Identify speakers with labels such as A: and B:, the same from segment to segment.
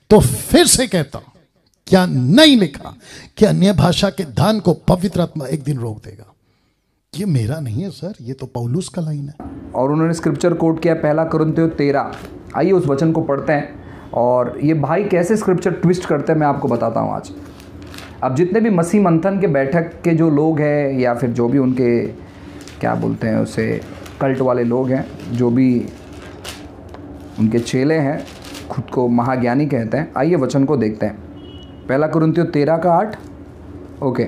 A: तो फिर से कहता हूं, क्या नहीं लिखा कि अन्य भाषा के दान को पवित्र आत्मा एक दिन रोक देगा? ये मेरा नहीं है सर, ये तो पौलुस का लाइन है।
B: और उन्होंने स्क्रिप्चर कोट किया 1 कुरिन्थियों 13। आइए उस वचन को पढ़ते हैं और ये भाई कैसे स्क्रिप्चर ट्विस्ट करते हैं मैं आपको बताता हूँ आज। अब जितने भी मसीह मंथन के बैठक के जो लोग हैं या फिर जो भी उनके क्या बोलते हैं उसे कल्ट वाले लोग हैं, जो भी उनके चेले हैं, खुद को महाज्ञानी कहते हैं, आइए वचन को देखते हैं। 1 कुरिन्थियों 13:8 ओके,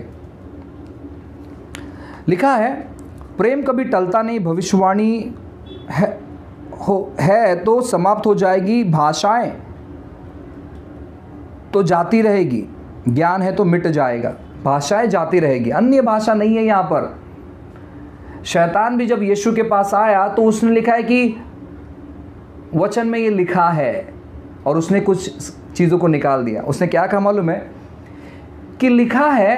B: लिखा है, प्रेम कभी टलता नहीं, भविष्यवाणी है तो समाप्त हो जाएगी, भाषाएं तो जाती रहेगी, ज्ञान है तो मिट जाएगा, भाषाएं जाती रहेगी। अन्य भाषा नहीं है यहाँ पर। शैतान भी जब यीशु के पास आया तो उसने लिखा है कि वचन में ये लिखा है, और उसने कुछ चीज़ों को निकाल दिया। उसने क्या कहा मालूम है? कि लिखा है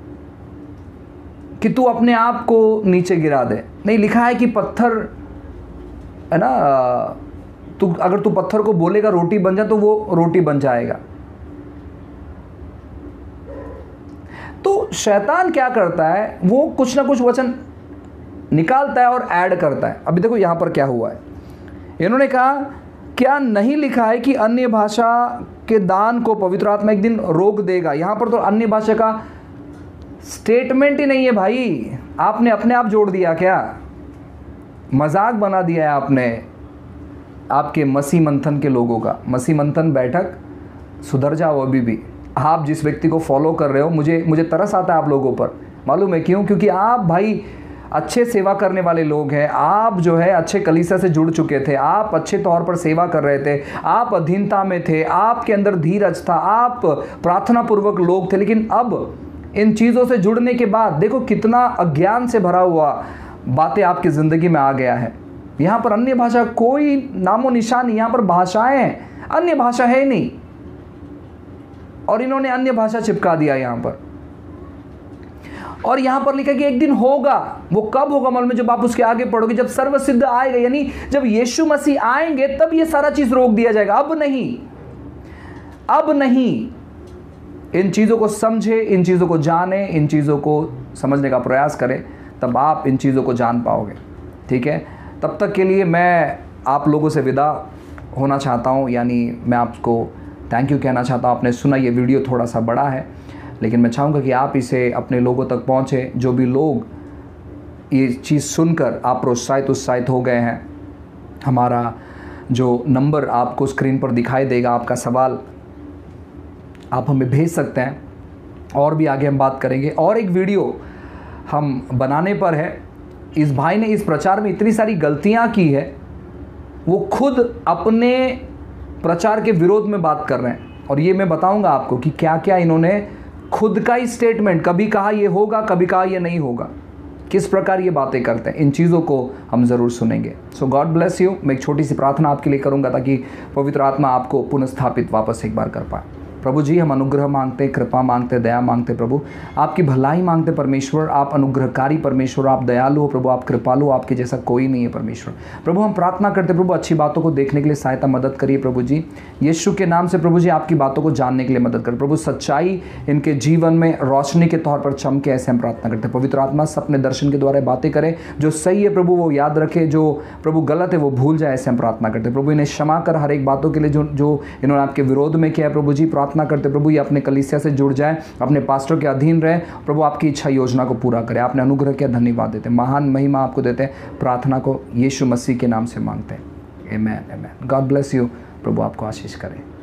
B: कि तू अपने आप को नीचे गिरा दे। नहीं, लिखा है कि पत्थर है ना, अगर तू पत्थर को बोलेगा रोटी बन जा तो वो रोटी बन जाएगा। तो शैतान क्या करता है, वो कुछ ना कुछ वचन निकालता है और ऐड करता है। अभी देखो यहाँ पर क्या हुआ है। इन्होंने कहा, क्या नहीं लिखा है कि अन्य भाषा के दान को पवित्र आत्मा एक दिन रोक देगा? यहाँ पर तो अन्य भाषा का स्टेटमेंट ही नहीं है भाई, आपने अपने आप जोड़ दिया क्या? मजाक बना दिया है आपने आपके मसीह मंथन के लोगों का। मसीह मंथन बैठक, सुधर जाओ अभी भी। आप जिस व्यक्ति को फॉलो कर रहे हो, मुझे तरस आता है आप लोगों पर। मालूम है क्यों? क्योंकि आप भाई अच्छे सेवा करने वाले लोग हैं। आप जो है अच्छे कलीसिया से जुड़ चुके थे, आप अच्छे तौर पर सेवा कर रहे थे, आप अधीनता में थे, आपके अंदर धीरज था, आप प्रार्थना पूर्वक लोग थे। लेकिन अब इन चीज़ों से जुड़ने के बाद देखो कितना अज्ञान से भरा हुआ बातें आपकी ज़िंदगी में आ गया है। यहाँ पर अन्य भाषा कोई नामो निशान नहीं, यहाँ पर भाषाएं हैं, अन्य भाषा है नहीं। और इन्होंने अन्य भाषा चिपका दिया यहाँ पर। और यहाँ पर लिखा कि एक दिन होगा। वो कब होगा मालूम है? जब आप उसके आगे पढ़ोगे, जब सर्वसिद्ध आएगा, यानी जब यीशु मसीह आएंगे तब ये सारा चीज़ रोक दिया जाएगा। अब नहीं, अब नहीं। इन चीज़ों को समझे, इन चीज़ों को जाने, इन चीज़ों को समझने का प्रयास करें, तब आप इन चीज़ों को जान पाओगे। ठीक है? तब तक के लिए मैं आप लोगों से विदा होना चाहता हूँ, यानी मैं आपको थैंक यू कहना चाहता हूँ। आपने सुना, ये वीडियो थोड़ा सा बड़ा है, लेकिन मैं चाहूँगा कि आप इसे अपने लोगों तक पहुँचे। जो भी लोग ये चीज़ सुनकर आप उत्साहित हो गए हैं, हमारा जो नंबर आपको स्क्रीन पर दिखाई देगा, आपका सवाल आप हमें भेज सकते हैं, और भी आगे हम बात करेंगे। और एक वीडियो हम बनाने पर है। इस भाई ने इस प्रचार में इतनी सारी गलतियां की है, वो खुद अपने प्रचार के विरोध में बात कर रहे हैं। और ये मैं बताऊंगा आपको कि क्या क्या इन्होंने खुद का ही स्टेटमेंट, कभी कहा ये होगा, कभी कहा ये नहीं होगा, किस प्रकार ये बातें करते हैं। इन चीज़ों को हम ज़रूर सुनेंगे। So God bless you. मैं एक छोटी सी प्रार्थना आपके लिए करूंगा ताकि पवित्र आत्मा आपको पुनर्स्थापित वापस एक बार कर पाए। प्रभु जी, हम अनुग्रह मांगते, कृपा मांगते, दया मांगते प्रभु, आपकी भलाई मांगते परमेश्वर। आप अनुग्रहकारी परमेश्वर, आप दयालु हो प्रभु, आप कृपालु, आपके जैसा कोई नहीं है परमेश्वर। प्रभु हम प्रार्थना करते प्रभु, अच्छी बातों को देखने के लिए सहायता मदद करिए प्रभु जी। यीशु के नाम से प्रभु जी, आपकी बातों को जानने के लिए मदद करें प्रभु। सच्चाई इनके जीवन में रोशनी के तौर पर चमके, ऐसे हम प्रार्थना करते हैं। पवित्र आत्मा सपने दर्शन के द्वारा बातें करें, जो सही है प्रभु वो याद रखे, जो प्रभु गलत है वो भूल जाए, ऐसे हम प्रार्थना करते हैं प्रभु। इन्हें क्षमा कर हर एक बातों के लिए जो इन्होंने आपके विरोध में किया है प्रभु जी। प्रार्थना करते प्रभु ये अपने कलीसिया से जुड़ जाए, अपने पास्टर के अधीन रहे प्रभु, आपकी इच्छा योजना को पूरा करें। आपने अनुग्रह किया, धन्यवाद देते हैं, महान महिमा आपको देते हैं। प्रार्थना को यीशु मसीह के नाम से मांगते हैं, amen amen. God bless you. प्रभु आपको आशीष करें।